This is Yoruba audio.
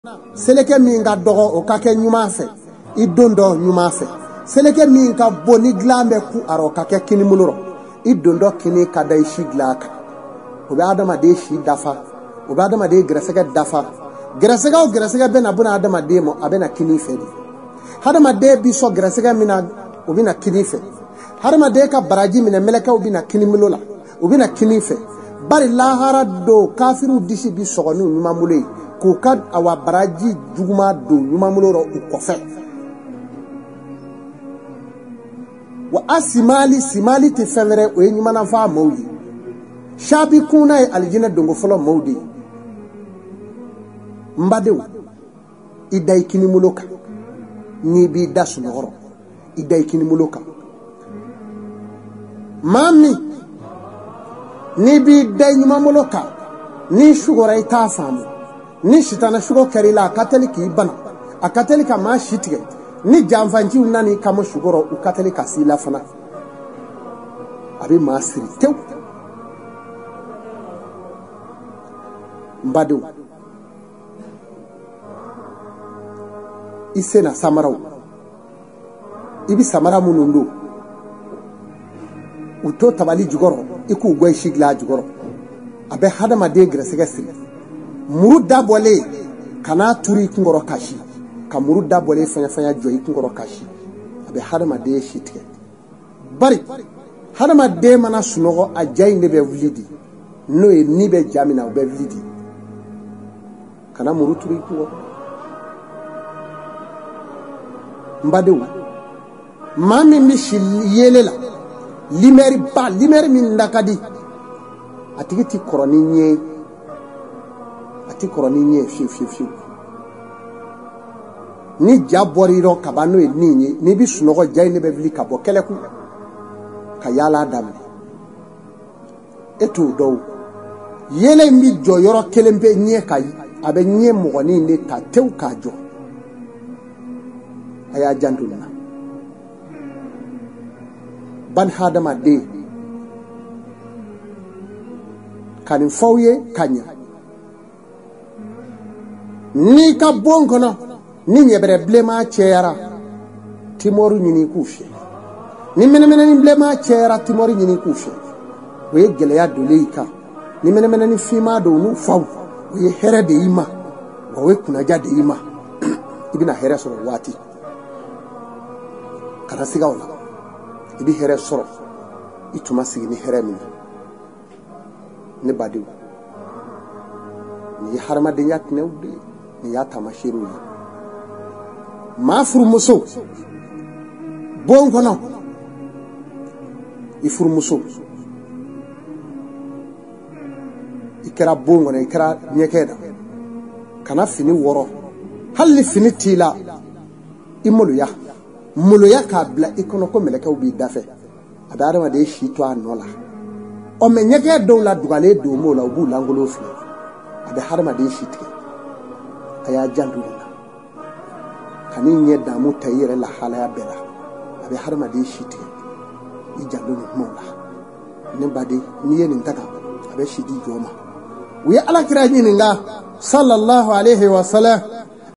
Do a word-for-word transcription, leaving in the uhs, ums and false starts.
Seleke min ka dɔgɔ o ka kɛ ɲuman fɛ I don dɔ ɲuman fɛ seleke min ka bon ni dilan bɛ ku ara o ka kɛ kini mulurɔ I don dɔ kini ka da I si dilan kan o bɛ adamaden si dafa o bɛ adamaden gɛrɛsɛgɛ dafa gɛrɛsɛgɛ o gɛrɛsɛgɛ bɛ na buna adamaden ma a bɛ na kini fɛ de adamaden bi sɔn gɛrɛsɛgɛ min na o bɛ na kini fɛ adamaden ka baraji minɛ mɛlɛkɛw bɛ na kini mulo la o bɛ na kini fɛ bari lahara do kafiru disi bi sɔgɔ ni ɲuman mulo ye k'u ka awa baraji juguma do ɲuman mulo rɔ u kɔfɛ wa asimali simali tɛ fɛn wɛrɛ o ye ɲumanafaa maaw ye shabi kuna ye alijinɛ dongo fɔlɔ maaw de ye n badenw I da I kini mulo kan n'i b'i da sunɔgɔrɔ I da I kini mulo kan maa min n'i b'i da I ɲuman mulo kan ni sugɔra I t'a faamu ni sitana sugɔ kɛr'i la a ka teli k'i bana a ka teli ka maa si tigɛ ni janfanciw nani kama sugɔrɔ u ka teli ka s'i la fana a bɛ maa siri tewu n badenw I sena samaraw I bi samara minnu don u to tabali jukɔrɔ I k'u gɔ I si dilan a jukɔrɔ a bɛ hadamaden gɛrɛsɛgɛ siri muru dabɔlen kana turi I kunkɔrɔ kasi ka muru dabɔlen fɛɲɛfɛɲɛ jɔ I kunkɔrɔ kasi a bɛ hadamaden si tigɛ bari hadamaden mana sunɔgɔ a ja in de bɛ wuli di n'o ye ni bɛ ja min na o bɛ wuli di kana muru turi I kunkɔrɔ n badenw maa min bɛ si yele la limɛri ba limɛri min da ka di a tigi ti kɔrɔ ni ɲɛ a ti kɔrɔ ni ɲɛ fiyewu fiyewu fiyewu ni ja bɔr'i rɔ ka ban n'o ye nin ye n'i bɛ sunɔgɔ ja in de bɛ wuli ka bɔ kɛlɛku ka yaala daminɛ e t'o dɔn yele in bɛ jɔ yɔrɔ kelen bɛ ɲɛ ka a bɛ ɲɛ mɔgɔnin de ta tewu k'a jɔ a y'a janto nin na bani hadamaden ka nin fɔw ye ka ɲɛ n'i ka bon kɔnɔ ni ɲɛbɛrɛ bilenman cɛyara timɔri ɲini k'u fiyɛ ni mɛnɛmɛnɛni bilenman cɛyara timɔri ɲini k'u fiyɛ o ye gɛlɛya dolen I kan ni mɛnɛmɛnɛni finman don n'u faw o ye hɛrɛ de I ma wa o ye kunnaja de I ma I bɛna hɛrɛ sɔrɔ waati kana siga o la I bɛ hɛrɛ sɔrɔ I tuma sigi ni hɛrɛ min ne badenw nin ye hadamadenya tinɛw de ye nin y'a taamasiyɛnw ye maa furumuso bon kɔnɔ I furumuso I kɛra bon kɔnɔ I kɛra ɲɛkɛ na kana fini wɔrɔ hali ni fini t'i la I maloya maloya k'a bila I kɔnɔ ko mɛlɛkɛw b'i dafɛ a bɛ adamaden si to a nɔ la ɔ mɛ ɲɛkɛ dɔw la dugalen don m'o la u b'u lankolon filɛ a bɛ hadamaden si tigɛ a y'a janto nin na ka n'i ɲɛ damu ta I yɛrɛ lahalaya bɛɛ la a bɛ hadamaden si tigɛ I janto nin kumaw la ne baden n'i ye nin ta kan a bɛ si di jɔn ma u ye alakira ɲininka sallallahu alayhi wa sallam